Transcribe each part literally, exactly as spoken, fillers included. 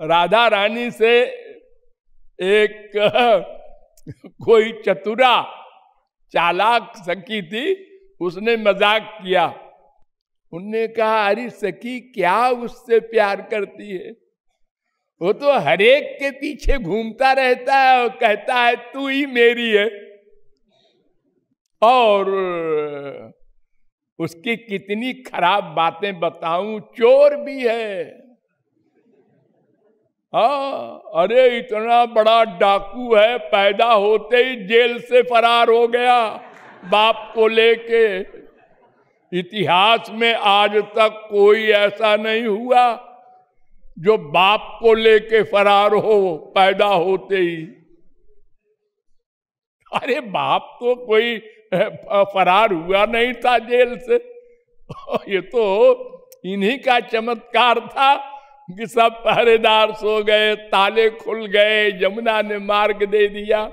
राधा रानी से एक कोई चतुरा चालाक सखी थी, उसने मजाक किया। उनने कहा, अरे सखी क्या उससे प्यार करती है, वो तो हरेक के पीछे घूमता रहता है और कहता है तू ही मेरी है, और उसकी कितनी खराब बातें बताऊं, चोर भी है। हाँ, अरे इतना बड़ा डाकू है, पैदा होते ही जेल से फरार हो गया बाप को लेके। इतिहास में आज तक कोई ऐसा नहीं हुआ जो बाप को लेके फरार हो पैदा होते ही। अरे बाप तो कोई फरार हुआ नहीं था जेल से, ये तो इन्हीं का चमत्कार था कि सब पहरेदार सो गए, ताले खुल गए, यमुना ने मार्ग दे दिया।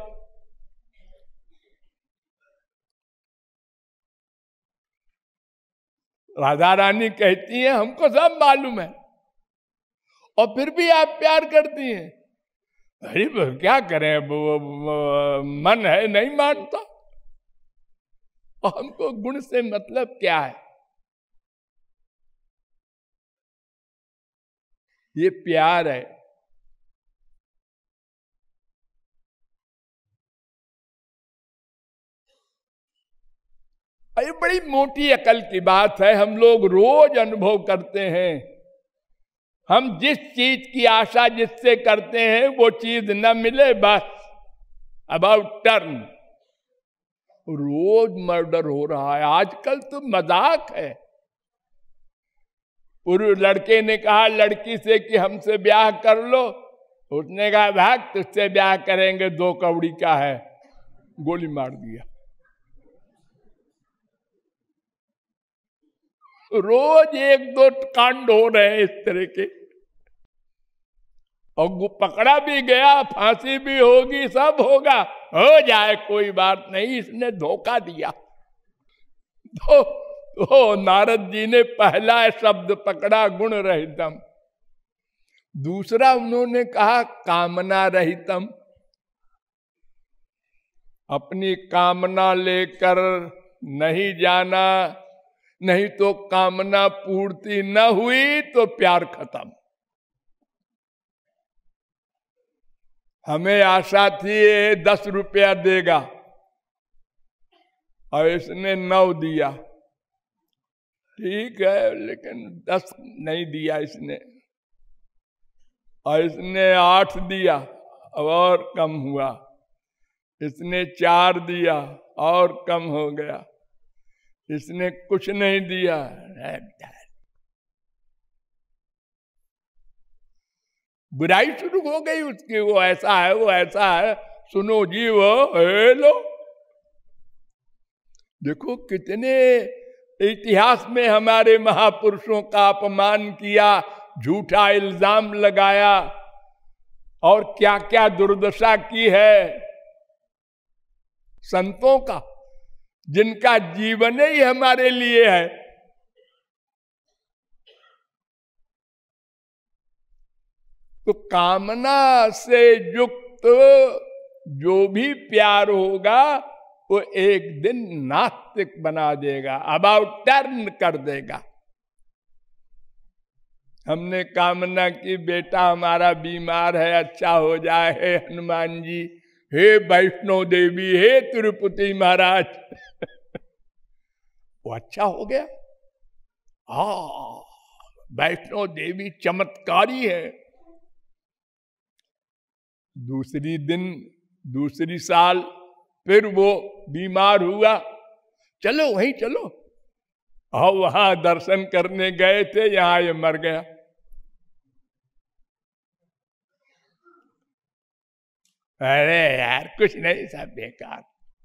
राधा रानी कहती है हमको सब मालूम है और फिर भी आप प्यार करती हैं। अरे क्या करें, मन है नहीं मानता, और हमको गुण से मतलब क्या है। ये प्यार है। ये बड़ी मोटी अकल की बात है, हम लोग रोज अनुभव करते हैं। हम जिस चीज की आशा जिससे करते हैं वो चीज न मिले, बस अबाउट टर्न। रोज मर्डर हो रहा है आजकल, तो मजाक है। पूर्व लड़के ने कहा लड़की से कि हमसे ब्याह कर लो, उसने कहा भाग तुझसे ब्याह करेंगे, दो कौड़ी का है, गोली मार दिया। रोज एक दो कांड हो रहे हैं इस तरह के, और वो पकड़ा भी गया, फांसी भी होगी, सब होगा, हो जाए कोई बात नहीं, इसने धोखा दिया। तो, तो नारद जी ने पहला शब्द पकड़ा गुण रहितम, दूसरा उन्होंने कहा कामना रहितम। अपनी कामना लेकर नहीं जाना, नहीं तो कामना पूर्ति न हुई तो प्यार खत्म। हमें आशा थी ये दस रुपया देगा और इसने नौ दिया, ठीक है, लेकिन दस नहीं दिया इसने, और इसने आठ दिया और कम हुआ, इसने चार दिया और कम हो गया, इसने कुछ नहीं दिया। बुराई शुरू हो गई उसकी, वो ऐसा है वो ऐसा है, सुनो जी वो हेलो। देखो कितने इतिहास में हमारे महापुरुषों का अपमान किया, झूठा इल्जाम लगाया, और क्या क्या दुर्दशा की है संतों का, जिनका जीवन ही हमारे लिए है। तो कामना से युक्त जो भी प्यार होगा वो एक दिन नास्तिक बना देगा, अबाउट टर्न कर देगा। हमने कामना की बेटा हमारा बीमार है, अच्छा हो जाए, हे हनुमान जी, हे वैष्णो देवी, हे तिरुपति महाराज, वो अच्छा हो गया। हाँ, वैष्णो देवी चमत्कारी है। दूसरी दिन दूसरी साल फिर वो बीमार हुआ, चलो वहीं चलो, और वहां दर्शन करने गए थे, यहां ये मर गया। अरे यार कुछ नहीं, सब बेकार,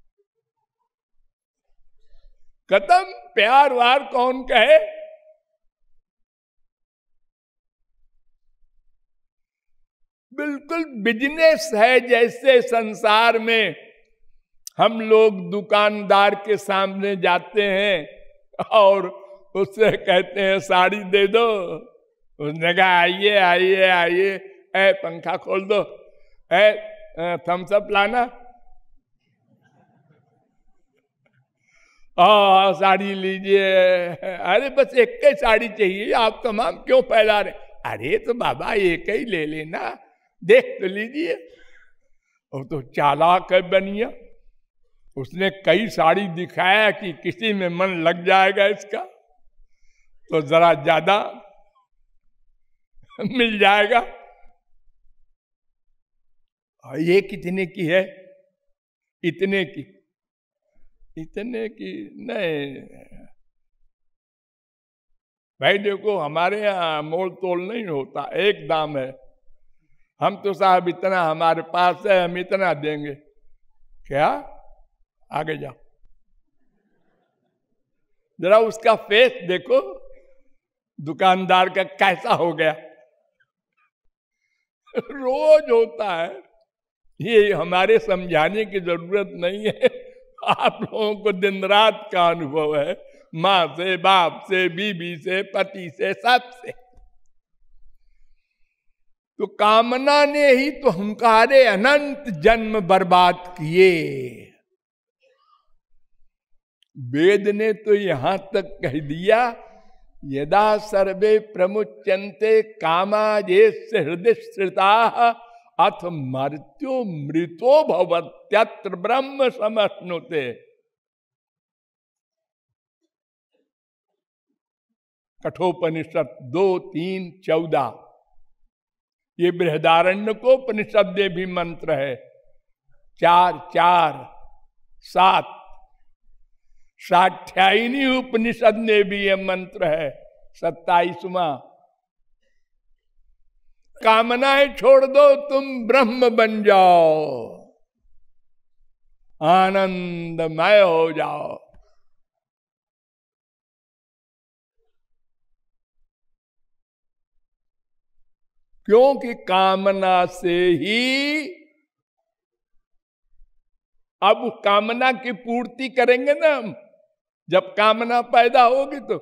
खत्म। प्यार वार कौन कहे। बिल्कुल बिजनेस है, जैसे संसार में हम लोग दुकानदार के सामने जाते हैं और उससे कहते हैं साड़ी दे दो, उसने कहा आइए आइए आइए, ऐ पंखा खोल दो, ऐ थम्स अप लाना, आ, साड़ी लीजिए, अरे बस एक ही साड़ी चाहिए, आप तमाम क्यों फैला रहे? अरे तो बाबा एक ही ले लेना, देख तो लीजिए। और तो चालाक है बनिया, उसने कई साड़ी दिखाया कि किसी में मन लग जाएगा इसका तो जरा ज्यादा मिल जाएगा। और ये कितने की है? इतने की, इतने की नहीं भाई। देखो हमारे यहाँ मोल तोल नहीं होता, एक दाम है। हम तो साहब इतना हमारे पास है, हम इतना देंगे। क्या? आगे जाओ, जरा उसका फेस देखो दुकानदार का कैसा हो गया। रोज होता है, ये हमारे समझाने की जरूरत नहीं है, आप लोगों को दिन रात का अनुभव है, माँ से, बाप से, बीबी से, पति से, सबसे। तो कामना ने ही तो हमारे अनंत जन्म बर्बाद किए। वेद ने तो यहां तक कह दिया, यदा सर्वे प्रमुच्यन्ते कामाजे हृदय श्रिता अथ मर्त्यो मृतो भवत्यत्र ब्रह्म समश्नुते। कठोपनिषद दो तीन चौदह, ये बृहदारण्य को उपनिषद में भी मंत्र है। चार चार सात, साठ्यायनी उपनिषद में भी ये मंत्र है, सत्ताईसवां। कामनाएं छोड़ दो, तुम ब्रह्म बन जाओ, आनंदमय हो जाओ। क्योंकि कामना से ही, अब कामना की पूर्ति करेंगे ना हम, जब कामना पैदा होगी तो।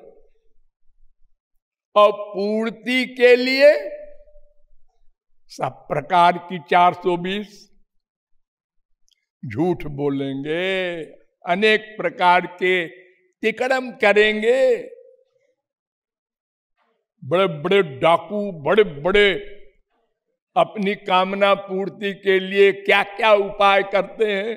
और पूर्ति के लिए सब प्रकार की चार सौ बीस झूठ बोलेंगे, अनेक प्रकार के तिकड़म करेंगे, बड़े बड़े डाकू, बड़े बड़े अपनी कामना पूर्ति के लिए क्या क्या उपाय करते हैं।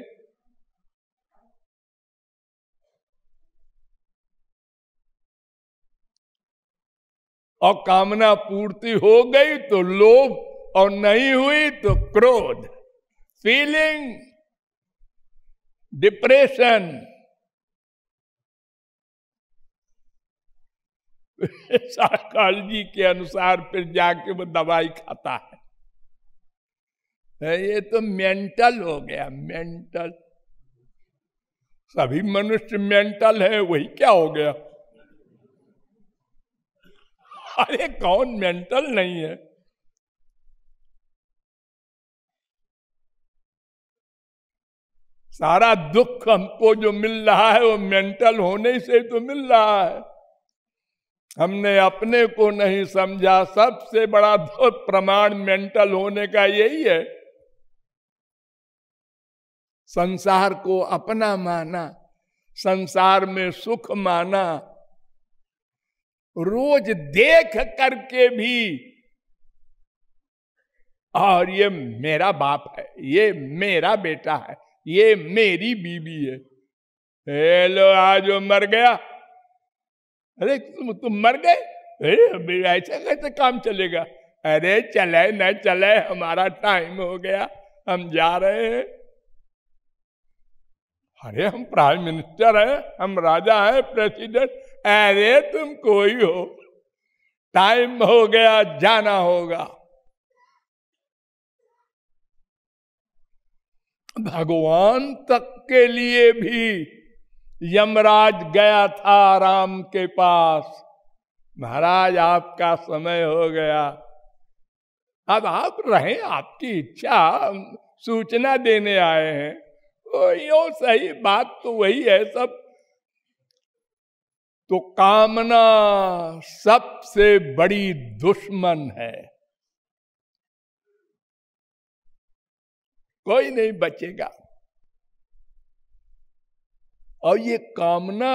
और कामना पूर्ति हो गई तो लोभ, और नहीं हुई तो क्रोध, फीलिंग, डिप्रेशन। साइकोलॉजी के अनुसार फिर जाके वो दवाई खाता है। ये तो मेंटल हो गया, मेंटल। सभी मनुष्य मेंटल है, वही क्या हो गया? अरे कौन मेंटल नहीं है? सारा दुख हमको जो मिल रहा है वो मेंटल होने से तो मिल रहा है। हमने अपने को नहीं समझा। सबसे बड़ा प्रमाण मेंटल होने का यही है। संसार को अपना माना, संसार में सुख माना, रोज देख करके भी, और ये मेरा बाप है, ये मेरा बेटा है, ये मेरी बीबी है। हेलो, आज वो मर गया, अरे तुम तुम मर गए, अरे ऐसे कैसे काम चलेगा? अरे चले न चले, हमारा टाइम हो गया, हम जा रहे हैं। अरे हम प्राइम मिनिस्टर हैं, हम राजा हैं, प्रेसिडेंट। अरे तुम कोई हो, टाइम हो गया, जाना होगा। भगवान तक के लिए भी यमराज गया था राम के पास, महाराज आपका समय हो गया, अब आप रहें, आपकी इच्छा, सूचना देने आए हैं। ओ यो सही बात तो वही है सब। तो कामना सबसे बड़ी दुश्मन है। कोई नहीं बचेगा। और ये कामना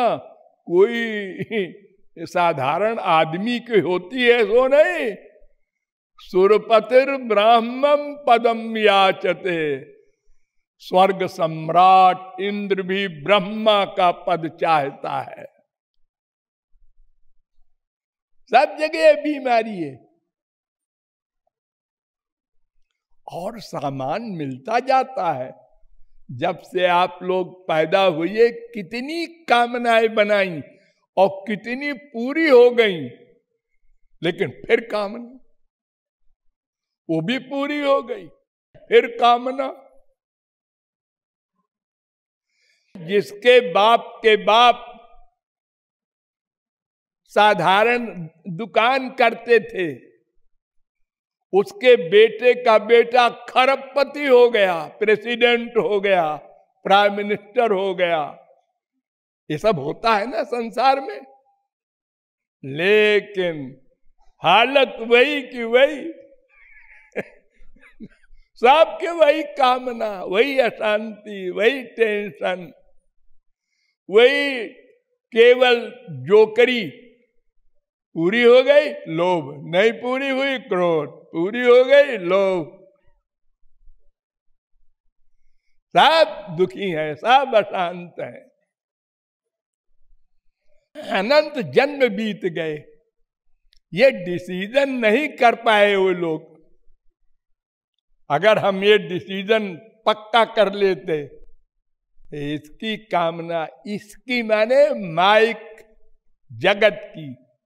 कोई साधारण आदमी की होती है सो नहीं। सुरपतिर ब्राह्मण पदम याचते, स्वर्ग सम्राट इंद्र भी ब्रह्मा का पद चाहता है। सब जगह बीमारी है और सामान मिलता जाता है। जब से आप लोग पैदा हुए कितनी कामनाएं बनाई और कितनी पूरी हो गई, लेकिन फिर कामना वो भी पूरी हो गई, फिर कामना। जिसके बाप के बाप साधारण दुकान करते थे, उसके बेटे का बेटा खरबपति हो गया, प्रेसिडेंट हो गया, प्राइम मिनिस्टर हो गया। ये सब होता है ना संसार में। लेकिन हालत वही की वही सबके वही कामना, वही अशांति, वही टेंशन, वही केवल जोकरी। पूरी हो गई लोभ, नहीं पूरी हुई क्रोध, पूरी हो गई लोभ। सब दुखी है, सब अशांत है। अनंत जन्म बीत गए, ये डिसीजन नहीं कर पाए वो लोग। अगर हम ये डिसीजन पक्का कर लेते, इसकी कामना, इसकी माने माइक जगत की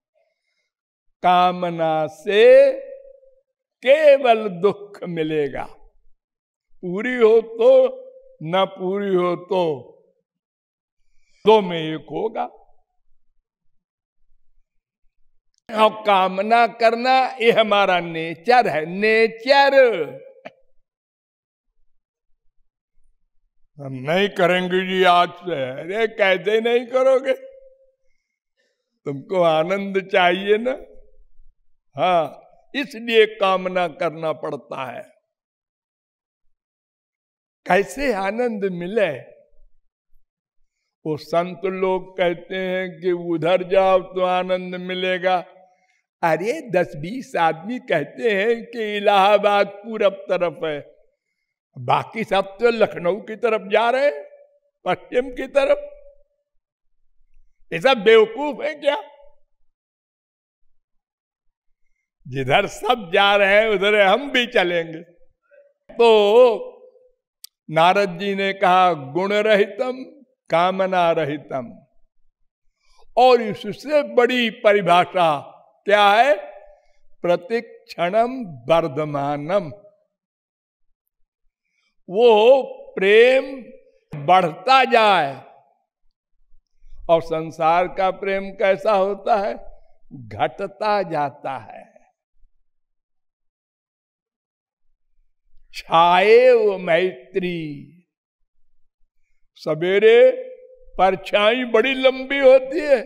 कामना से केवल दुख मिलेगा। पूरी हो तो, न पूरी हो तो, दो में एक होगा। और कामना करना ये हमारा नेचर है, नेचर। हम नहीं करेंगे जी आज से। अरे कैसे नहीं करोगे? तुमको आनंद चाहिए ना। हाँ, इसलिए कामना करना पड़ता है। कैसे आनंद मिले? वो संत लोग कहते हैं कि उधर जाओ तो आनंद मिलेगा। अरे दस बीस आदमी कहते हैं कि इलाहाबाद पूरब तरफ है, बाकी सब तो लखनऊ की तरफ जा रहे हैं, पश्चिम की तरफ। ये सब बेवकूफ है क्या? जिधर सब जा रहे हैं उधर हम भी चलेंगे। तो नारद जी ने कहा गुण रहितम कामना रहितम। और इससे बड़ी परिभाषा क्या है? प्रतिक्षणम वर्धमानम। वो प्रेम बढ़ता जाए। और संसार का प्रेम कैसा होता है? घटता जाता है। छाए वो मैत्री। सवेरे परछाई बड़ी लंबी होती है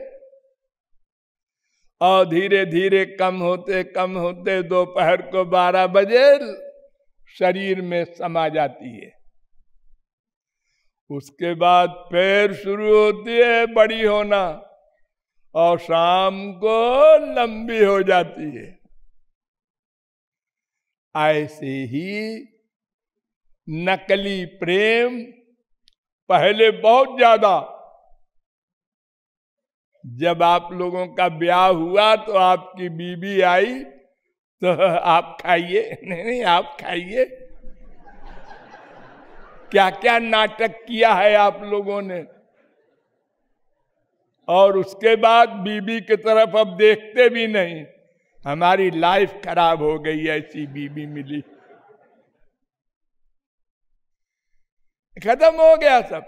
और धीरे धीरे कम होते कम होते दोपहर को बारह बजे शरीर में समा जाती है। उसके बाद फिर शुरू होती है बड़ी होना और शाम को लंबी हो जाती है। ऐसे ही नकली प्रेम पहले बहुत ज्यादा। जब आप लोगों का ब्याह हुआ तो आपकी बीवी आई तो आप खाइए, नहीं नहीं आप खाइए। क्या क्या नाटक किया है आप लोगों ने। और उसके बाद बीबी की तरफ अब देखते भी नहीं। हमारी लाइफ खराब हो गई, ऐसी बीबी मिली, खत्म हो गया सब।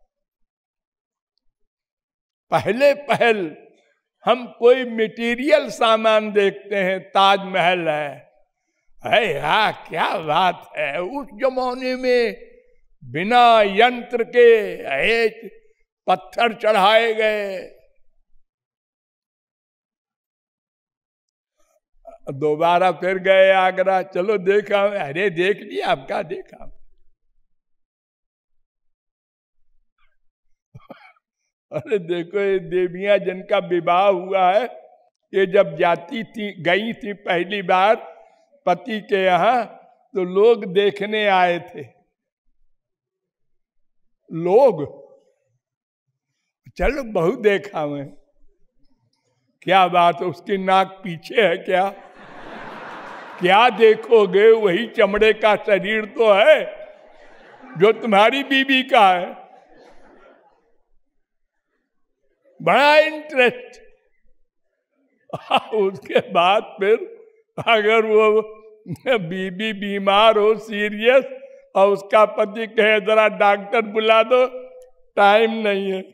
पहले पहल हम कोई मटेरियल सामान देखते हैं, ताजमहल है, है यार क्या बात है। उस जमाने में बिना यंत्र के एक पत्थर चढ़ाए गए। दोबारा फिर गए आगरा, चलो देखा। अरे देख लिया, आपका देखा। अरे देखो ये देवियां जिनका विवाह हुआ है, ये जब जाती थी, गई थी पहली बार पति के यहाँ, तो लोग देखने आए थे। लोग, चलो बहुत देखा मैं, क्या बात, उसकी नाक पीछे है क्या? क्या देखोगे, वही चमड़े का शरीर तो है जो तुम्हारी बीबी का है। बड़ा इंटरेस्ट। उसके बाद फिर अगर वो बीबी बीमार हो सीरियस और उसका पति कहे जरा डॉक्टर बुला दो, टाइम नहीं है।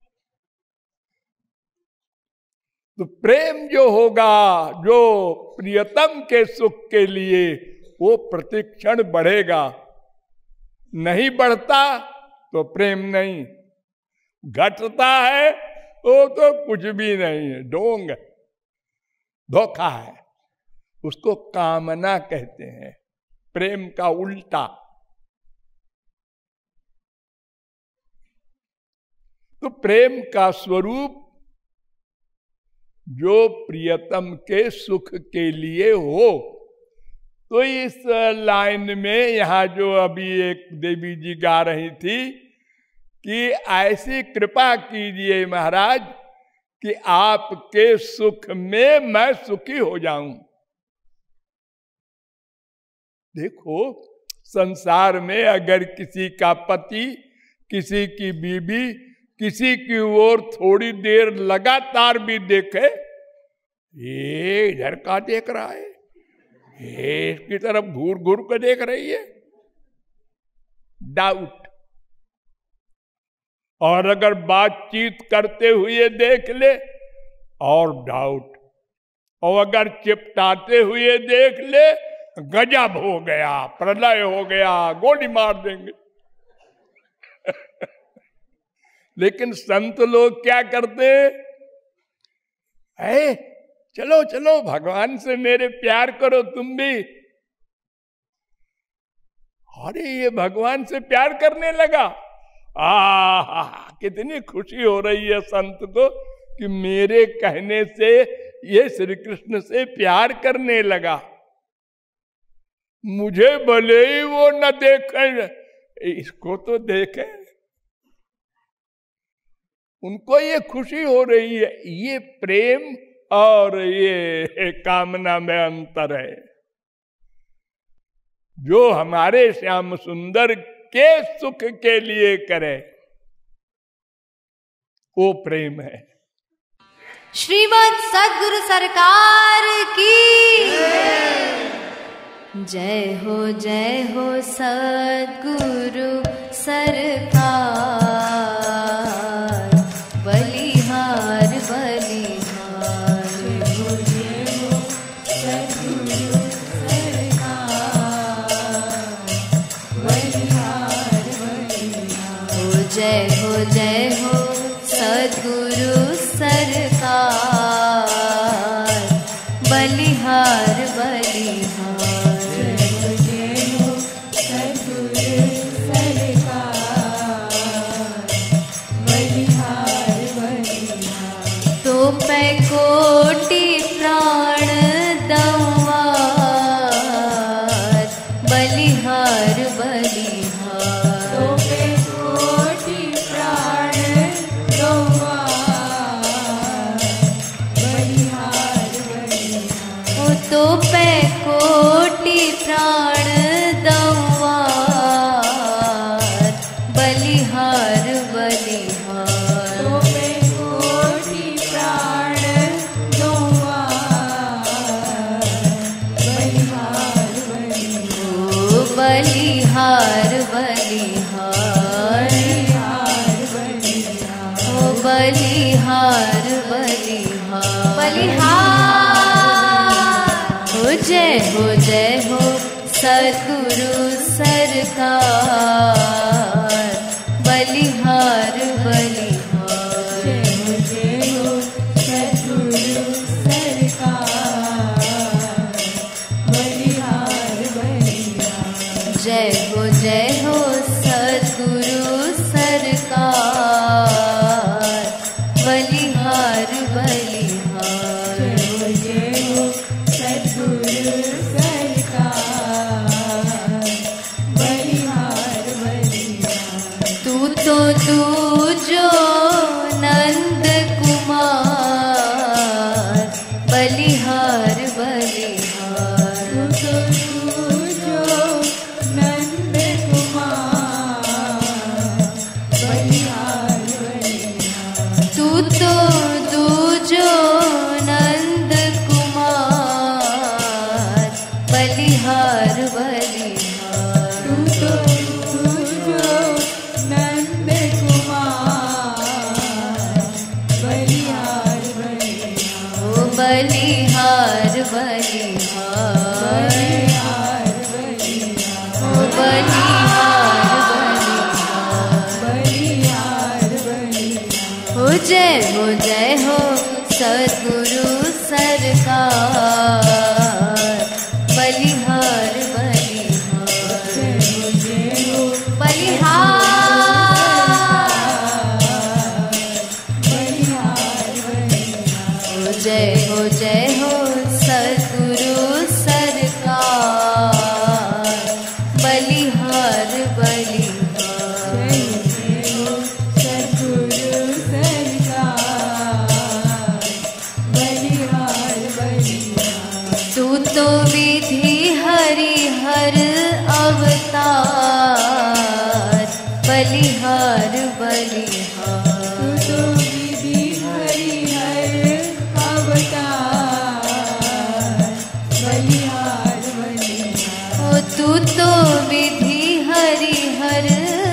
तो प्रेम जो होगा, जो प्रियतम के सुख के लिए, वो प्रतिक्षण बढ़ेगा। नहीं बढ़ता तो प्रेम नहीं, घटता है वो तो कुछ भी नहीं है, ढोंग, धोखा है। उसको कामना कहते हैं, प्रेम का उल्टा। तो प्रेम का स्वरूप जो प्रियतम के सुख के लिए हो। तो इस लाइन में यहां जो अभी एक देवी जी गा रही थी कि ऐसी कृपा कीजिए महाराज कि आपके सुख में मैं सुखी हो जाऊं। देखो संसार में अगर किसी का पति किसी की बीबी किसी की ओर थोड़ी देर लगातार भी देखे, ये इधर का देख रहा है, ये इसकी तरफ घूर घूर कर देख रही है, डाउट। और अगर बातचीत करते हुए देख ले, और डाउट। और अगर चिपटाते हुए देख ले, गजब हो गया, प्रलय हो गया, गोली मार देंगे। लेकिन संत लोग क्या करते हैं, चलो चलो भगवान से मेरे प्यार करो तुम भी। अरे ये भगवान से प्यार करने लगा, आ कितनी खुशी हो रही है संत को कि मेरे कहने से ये श्री कृष्ण से प्यार करने लगा। मुझे भले ही वो न देखें, इसको तो देखें। उनको ये खुशी हो रही है। ये प्रेम और ये कामना में अंतर है। जो हमारे श्याम सुंदर के सुख के लिए करे वो प्रेम है। श्रीमद् सद्गुरु सरकार की जय हो, जय हो सद्गुरु सरकार। बलिहार बलिहार हो, जय हो सद्गुरु सरकार। बलिहार बलिहार हो, जय हो, जय हो सद्गुरु सरकार। बलिहार बलिहार कोटि प्राण दवार। बलिहार बलिहार तो पे कोटि प्राण दवार। बलिहार बलिहार ओ तो पे कोटि प्राण दवार। बलिहार बलिहार तो पे कोटि प्राण बलिहार बलिहार ओ बलिहार बलिहार बलिहार हो, जय हो, जय हो सद्गुरु सरकार। बलिहार बलिहार जय हो, जय हो सद्गुरु सरकार। बलिहार बलिहार जय हो, जय हो सद्गुरु सरकार। सरकार, बलिहार बलिहार, बलिहार, जय हो जय हो सद्गुरु सरकार, बलिहार बलिहार, सद्गुरु सरकार, बलिहार बलिहार। तू तो विधि हरिहर अवतार, बलिहार बलिहार, तू तो विधि हरिहर अवतार, बलिहार बलिहार। ओ तू तो विधि हरिहर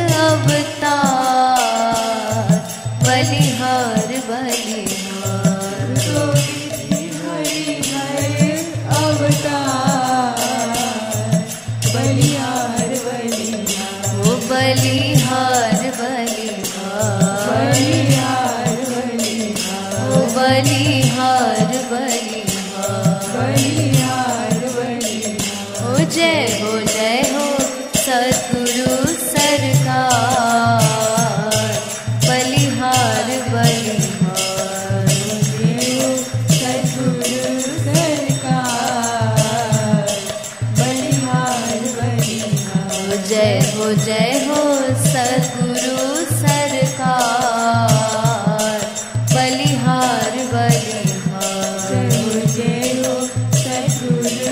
अवतार, बलिहार बलिहार, तो विधि हरिहर अवतार, बलिहार बलिहार। ओ बलिहार बलिहार, बलिहार बलिहार, ओ बलिहार बलिहार, बलिहार बलिहार। ओ जय हो जय हो सद्गुरु सरकार, बलिहार बलिहार, सद्गुरु सरकार, बलिहार बलिहार। जय हो जय हो सद्गुरु सरकार, बलिहार बलिहार, जय हो जय हो सद्गुरु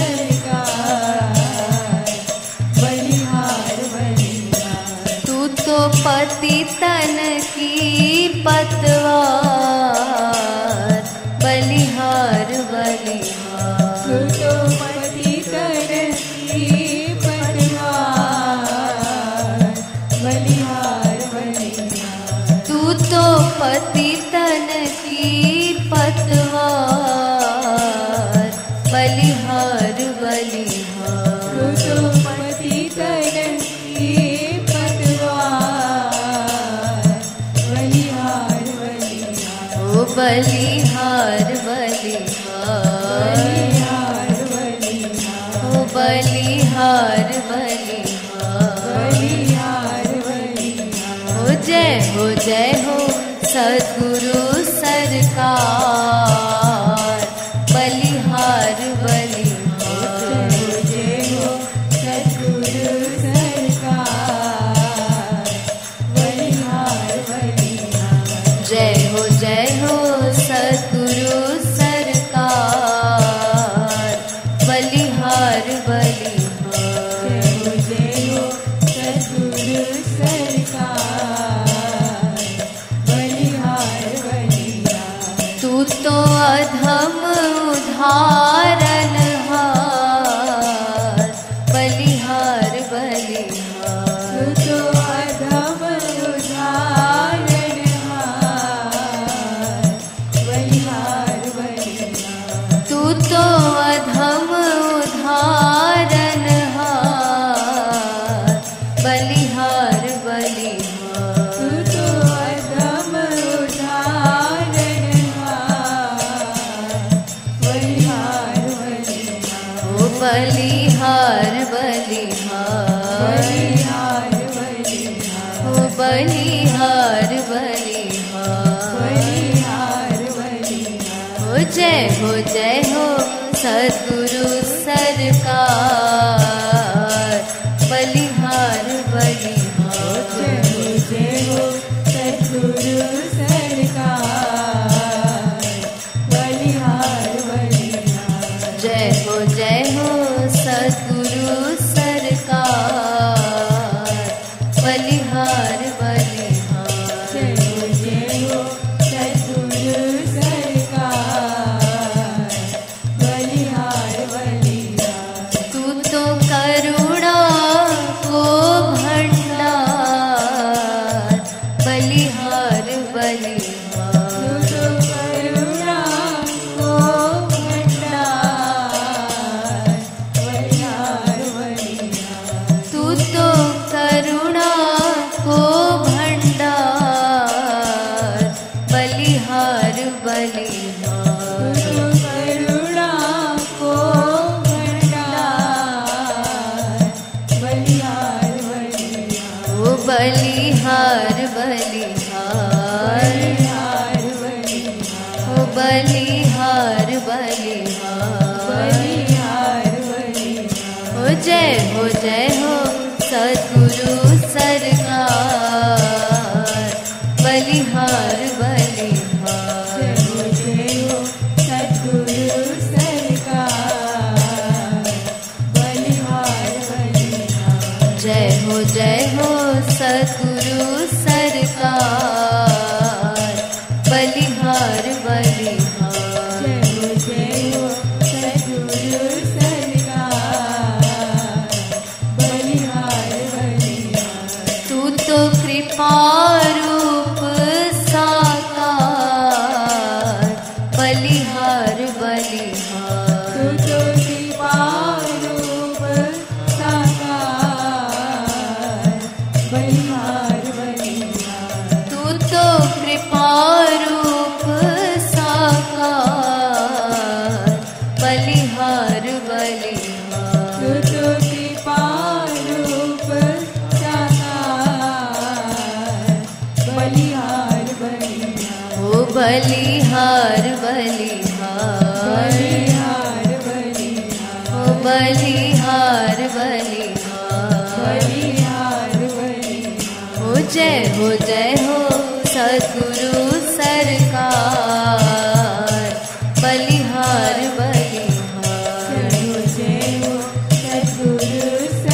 सरकार, बलिहार बलिहार। तू तो पतितन की पतवार, बलिहार बलिहार, तू तो पतितन की पतवार, बलिहार बलिहार। तू तो पतितन की पतवार, बलिहार बलिहार, तू तो पतितन की पतवार, बलिहार बलिहार। ओ बलिहार बलिहार, बलिहार बलिहार, ओ बलिहार बलिहार, बलिहार बलिहार। ओ जय हो जय हो सद्गुरु सरकार, बलिहार बलिहार, जय हो सद्गुरु सरकार, बलिहार बलिहार। जय हो जय हो सद्गुरु सरकार, बलिहार बलिहार, जय हो जय हो सद्गुरु सरकार, बलिहार बलिहार। तू तो अधम उधारनहार, बलिहार बलिहार, तू तो अधम उधारणहार, बलिहार बलिहार। तू तो अधम उधारनहार, बलिहार बलिहार, तू तो अधम उधारणहार, बलिहार बलिहार। ओ बलिहार बलिहार, बलिहार बलिहार, ओ बलिहार बलिहार, बलिहार बलिहार। ओ जय हो जय हो सद्गुरु सरकार, बलिहार बलिहार, जय हो जय हो सद्गुरु सरकार, बलिहार बलिहार। जय हो जय हो सद्गुरु सरकार, बलिहार बलिहार, जय हो जय हो सद्गुरु सरकार, बलिहार बलिहार। तू तो बलिहार बलिहार बलिहार बलिहार ओ बलिहार बलिहार बलिहार बलिहार हो जय हो जय हो सद्गुरु सरकार बलिहार बलिहार जय हो जय हो सद्गुरु सरकार बलिहार बलिहार जय हो जय हो सद्गुरु सरकार बलिहार बलिहार जय हो जय हो सद्गुरु सरकार बलिहार बलिहार तू तो कृपा रूप साकार बलिहार बलिहार तू तो कृपा रूप साकार बलिहार बलिहार तू तो कृपा रूप साकार बलिहार बलिहार तू तो कृपा रूप साकार बलिहार बलिहार ओ बलिहार बलिहार बलिहार बलिहार ओ बलिहार बलिहार बलिहार बलिहार हो जय हो जय हो सद्गुरु सरकार बलिहार बलिहार जय हो जय हो सद्गुरु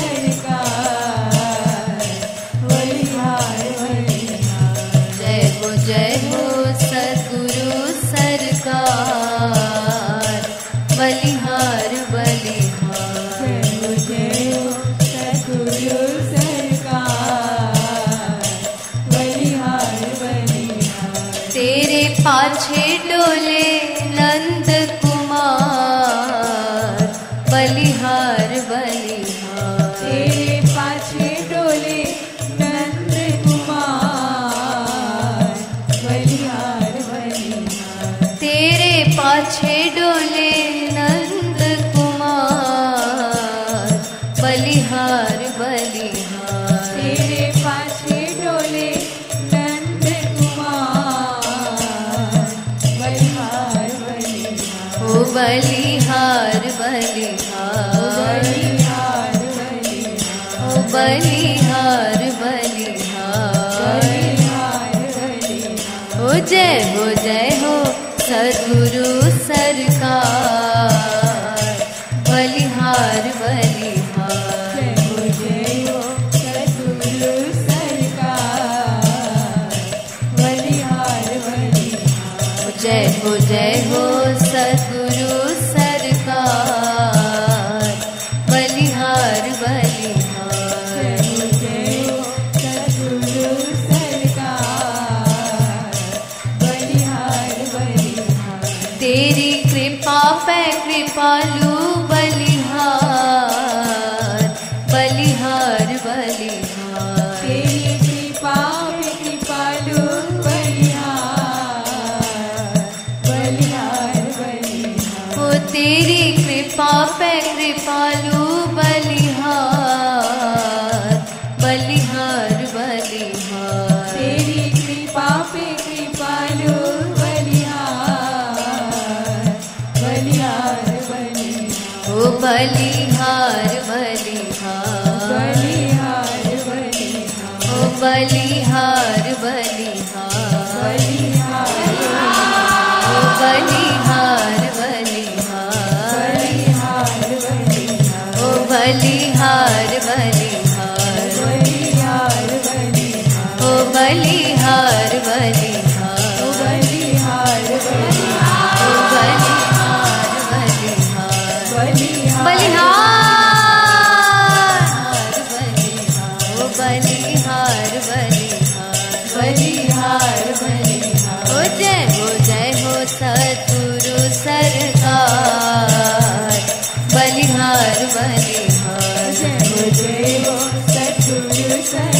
सरकार बलिहार बलिहार जय हो जय हो सद्गुरु सरकार बलिहार बलिहार जय हो जय हो सद्गुरु सरकार बलिहार बलिहार तेरे पाछे डोले नंद कुमार बलिहार बलिहार तेरे पाछे डोले नंद कुमार बलिहार बलिहार तेरे पाछे डोले नंद कुमार बलिहार बलिहार तेरे पाछे डोले नंद कुमार बलिहार बलिहार ओ बलिहार बलिहार बलिहार बलिहार ओ बलिहार बलिहार बलिहार बलिहार हो जय हो जय हो सद्गुरु सरकार बलिहार बलिहार जय हो जय हो सद्गुरु सरकार बलिहार बलिहार जय हो जय हो सद्गुरु सरकार बलिहार बलिहार जय हो जय हो सद्गुरु सरकार बलिहार बलिहार तेरी कृपा पे कृपालु बलिहार बलिहार बलिहार तेरी कृपा पे कृपालु बलिहार बलिहार बलिहार ओ तेरी कृपा पे कृपालु बलिहार बलिहार बलिहार तेरी कृपा पे कृपालु बलिहार बलिहार बलिहार ओ बलिहार बलिहार बलिहार बलिहार ओ बलिहार बलिहार ओ बलिहार बलिहार ओ बलिहार बलिहार ओ बलिहार बलिहार ओ बलिहार बलिहार बलिहार ओ बलिहार बलिहार बलिहार ओ जय हो जय हो सद्गुरु सरकार बलिहार बलिहार जय हो जय हो सद्गुरु सरकार